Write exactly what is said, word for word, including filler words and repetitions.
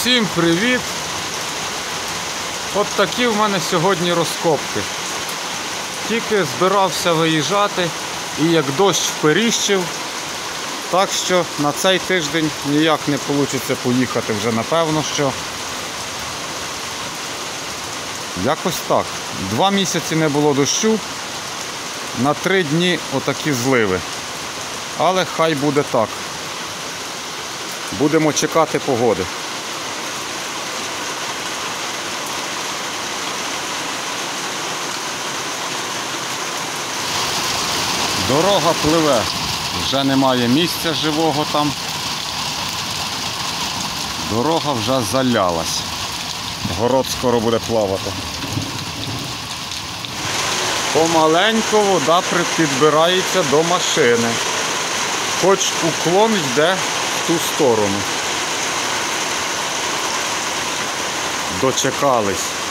Усім привіт! От такі в мене сьогодні розкопки. Тільки збирався виїжджати і як дощ вперіщив, так що на цей тиждень ніяк не вийде поїхати вже, напевно, що якось так. Два місяці не було дощу, на три дні отакі зливи. Але хай буде так. Будемо чекати погоди. Дорога пливе, вже немає місця живого там. Дорога вже залялась. Город скоро буде плавати. Помаленько вода підбирається до машини. Хоч уклон йде в ту сторону. Дочекались.